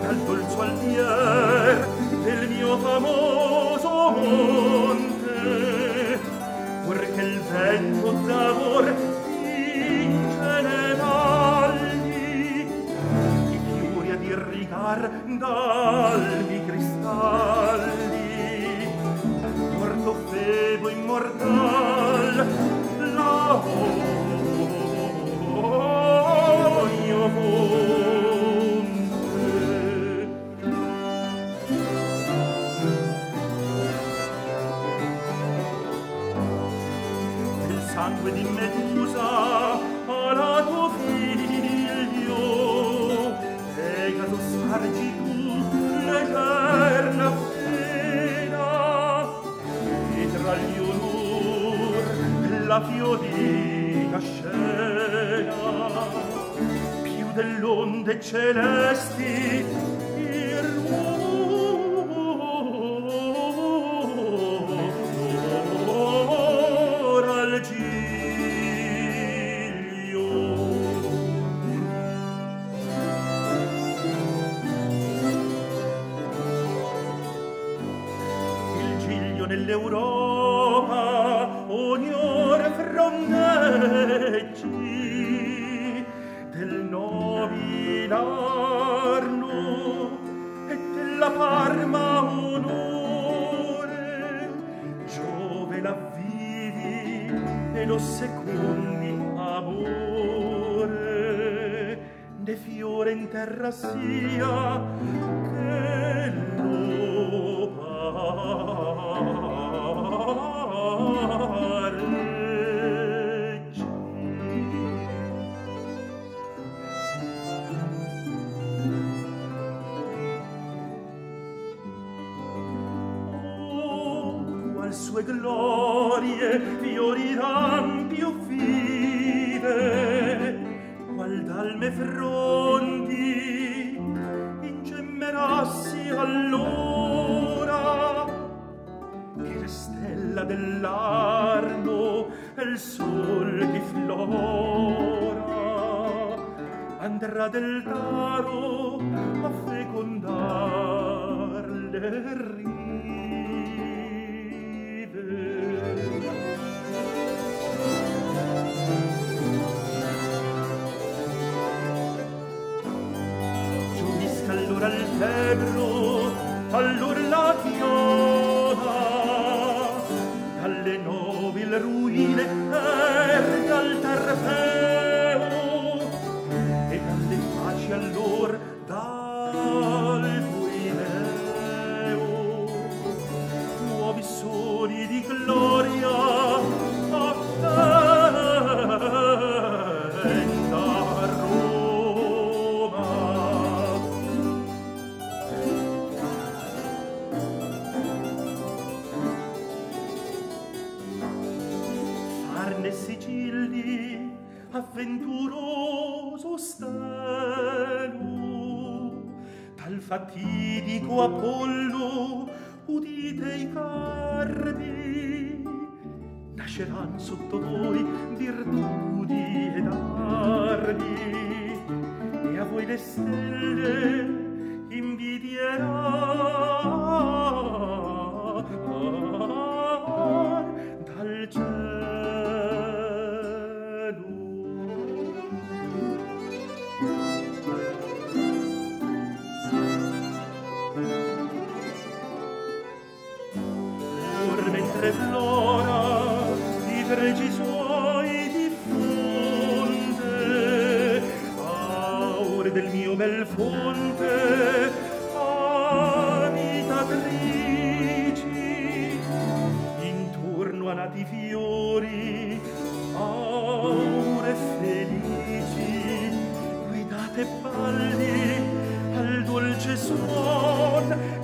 dal dolce altier del mio famoso monte, perché il vento d'amor vince le valli, di furia di irrigar d'albi cristalli, morto Febo immortal, l'Aonio fonte. Il sangue di Medusa ha dato figlio, Pegaso spargi tu l'eterna pena, e tra gli onor la fiorita scena, più dell'onde celesti il rumor al giglio. Il giglio nell'Europa ognor frondeggi del nobile Arno e della Parma onore, Giove l'avvivi e lo secondi amore, né fiore in terra sia che lo pareggi. Oh, qual sue glorie fioriran più vive, qual dal me fronti ingemmerassi allora, che la stella dell'Arno e il sol di Flora andrà del Taro a fecondar le rive. Giunisca allora il Tebro, allor la Chiona, dalle nobili ruine e dal Tarpeo, e dalle faci allor dal Guineo, nuovi soli di gloria attenda Roma. Farne sigilli avventuroso stelo, dal fatidico Apollo udite i cardi, nasceran sotto voi virtudi ed ardi, e a voi le stelle invidieran dal cielo. Mentre Flora i pregi suoi diffonde, aure del mio bel fonte, abitatrici, intorno a nati fiori, aure felici, guidate balli al dolce suon